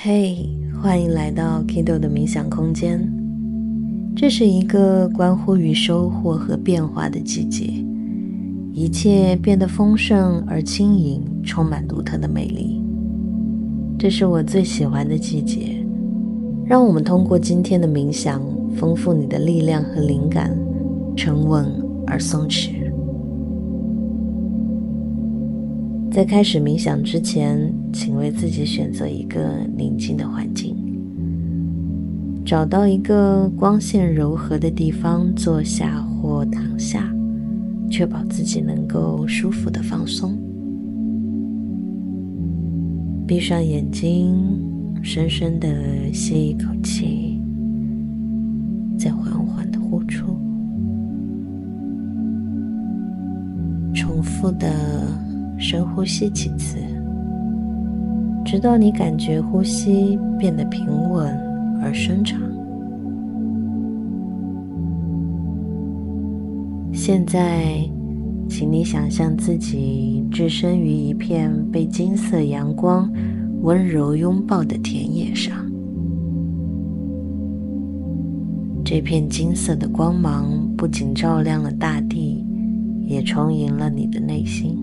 嘿，欢迎来到 Kido 的冥想空间。这是一个关乎于收获和变化的季节，一切变得丰盛而轻盈，充满独特的美丽。这是我最喜欢的季节，让我们通过今天的冥想，丰富你的力量和灵感，沉稳而松弛。在开始冥想之前，请为自己选择一个宁静的环境，找到一个光线柔和的地方坐下或躺下，确保自己能够舒服的放松。闭上眼睛，深深的吸一口气，再缓缓的呼出，重复的深呼吸几次，直到你感觉呼吸变得平稳而深长。现在，请你想象自己置身于一片被金色阳光温柔拥抱的田野上。这片金色的光芒不仅照亮了大地，也充盈了你的内心。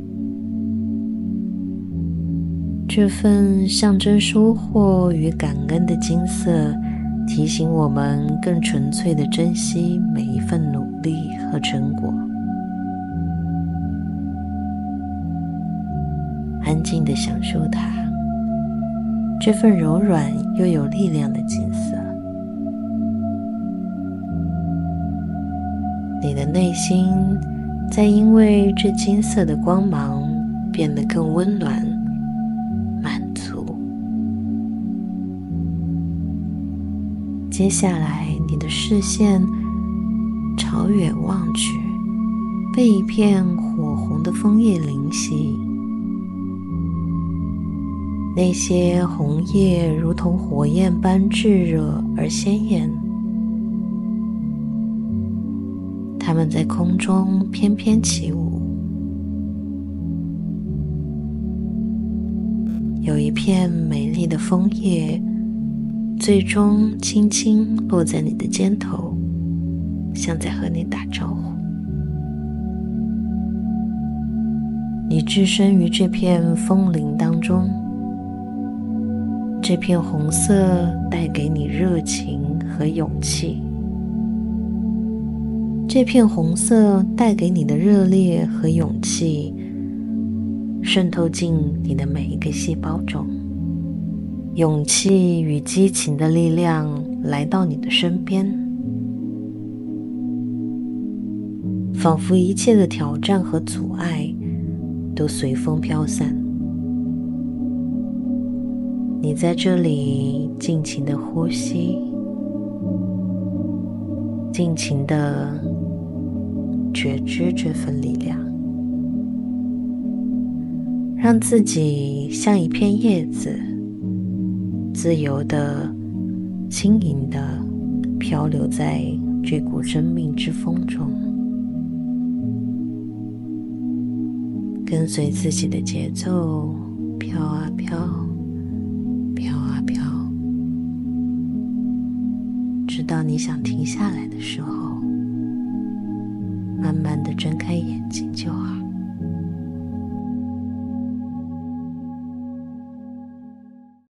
这份象征收获与感恩的金色，提醒我们更纯粹地珍惜每一份努力和成果。安静地享受它，这份柔软又有力量的金色。你的内心在因为这金色的光芒变得更温暖、满足。接下来，你的视线朝远望去，被一片火红的枫叶淋袭。那些红叶如同火焰般炙热而鲜艳，它们在空中翩翩起舞。有一片美丽的枫叶，最终轻轻落在你的肩头，像在和你打招呼。你置身于这片枫林当中，这片红色带给你热情和勇气。这片红色带给你的热烈和勇气，渗透进你的每一个细胞中。勇气与激情的力量来到你的身边，仿佛一切的挑战和阻碍都随风飘散。你在这里尽情的呼吸，尽情的觉知这份力量，让自己像一片叶子，自由的、轻盈的漂流在这股生命之风中，跟随自己的节奏飘啊飘，飘啊飘，直到你想停下来的时候，慢慢地睁开眼睛。